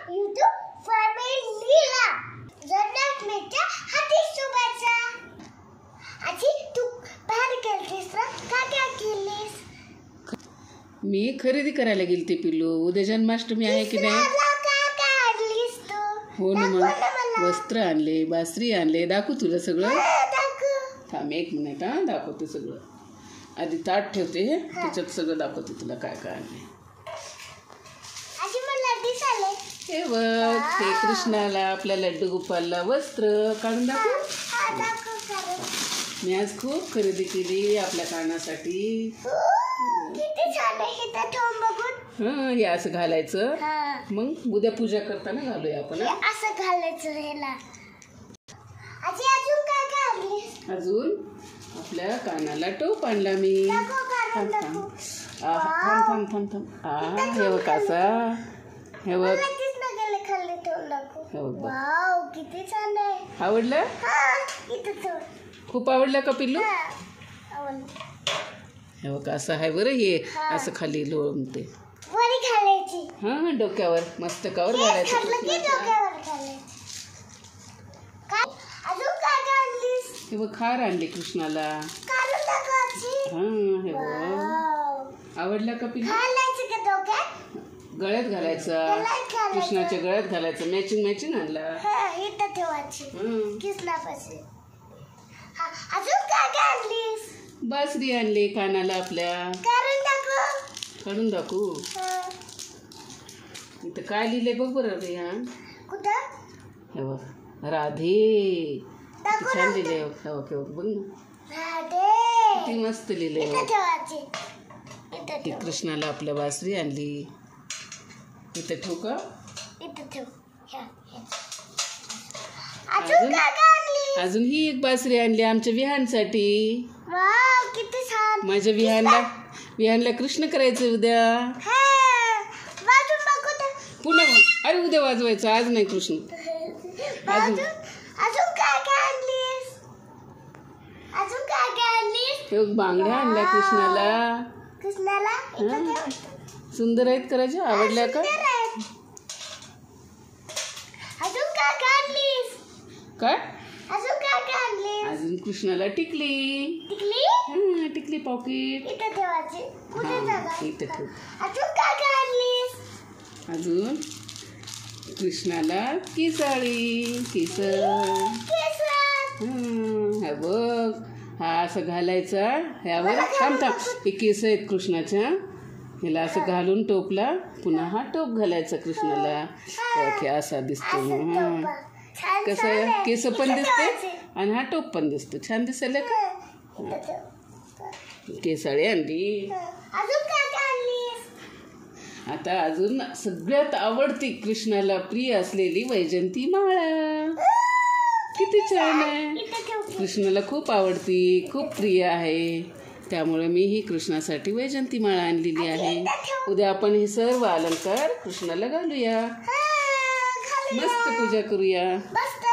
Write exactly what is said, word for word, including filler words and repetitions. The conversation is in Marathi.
YouTube फॅमिलीला जन्नतच्या हाती शुभेच्छा. आजी तू बाहेर गेलतीस ना, काय काय केलीस? मी खरेदी करायला गेलते पिल्लू. उद्या जन्माष्टमी आहे की नाही? हो ना, मग वस्त्र आणले, बासरी आणले. दाखवू तुला सगळं? थांब एक मिनिट. हा दाखवते सगळं. आधी ताट ठेवते, त्याच्यात सगळं दाखवते तुला काय काय आणले. हे बघ, हे कृष्णाला आपल्या लड्डू गोपालला वस्त्र काढून दाखव. मी आज खूप खरेदी केली आपल्या कानासाठी. हा, हे असं घालायचं. मग उद्या पूजा करताना घालूया आपण. असं घालायचं ह्याला. आजी अजून काय काय आणलीस? अजून आपल्या कानाला टोप आणला मी. थांब थांब थांब थांब थांब थांब आ हे बघ कसा. हे बघ, वाव किती छान आहे. आवडलं? खूप आवडलं का पिल्लू? हे बघ असं आहे बरं. हे असं खाली लोळते वरी घालायची. हा, डोक्यावर मस्तकावर घालायचं. हे बघ खार आणले कृष्णाला. हा, हे बघ आवडलं का पिल्लू? गळ्यात घालायचा, कृष्णाच्या गळ्यात घालायचं. मॅचिंग मॅचिंग आणला. बासरी आणली कानाला आपल्या. काढून दाखवू. इथं काय लिहिले बघ बरं रे. हा हे बघ राधे. छान लिहिले. ओके बघ ना, किती मस्त लिहिले. कृष्णाला आपल्या बासरी आणली. इथं ठेवू का? अजून अजून ही एक बासरी आणली आमच्या विहानसाठी. माझ्या विहानला विहानला कृष्ण करायचं उद्या. पुन्हा अरे उद्या वाजवायचं, आज नाही कृष्ण. अजून बांगड्या आणल्या कृष्णाला. कृष्णाला सुंदर आहेत करायच्या. आवडल्या का? अजून काय काढलीस? काय अजून काय काढलीस? अजून कृष्णाला टिकली. टिकली? हा, टिकली पॉकेट. इथे ठेवायची. कुठे ठेवायची? इथे ठेव. अजून काय काढलीस? अजून कृष्णाला केसाळी. केस. हा बघ, हा असं घालायचा. ह्यावर थांब थांब हे केस आहेत कृष्णाच्या. हिला असं घालून टोपला. पुन्हा हा टोप घालायचा कृष्णाला. ओके असा दिसतो. हा कसं केस पण दिसते आणि हा टोप पण दिसतो. छान दिसायला का? केसाळी आणली. आता अजून सगळ्यात आवडती कृष्णाला प्रिय असलेली वैजंती माळा. किती छान आहे. कृष्णाला खूप आवडती, खूप प्रिय आहे. त्यामुळे मी ही कृष्णासाठी वैजंती माळा आणलेली आहे. उद्या आपण हे सर्व अलंकार कृष्णाला घालूया. मस्त पूजा करूया.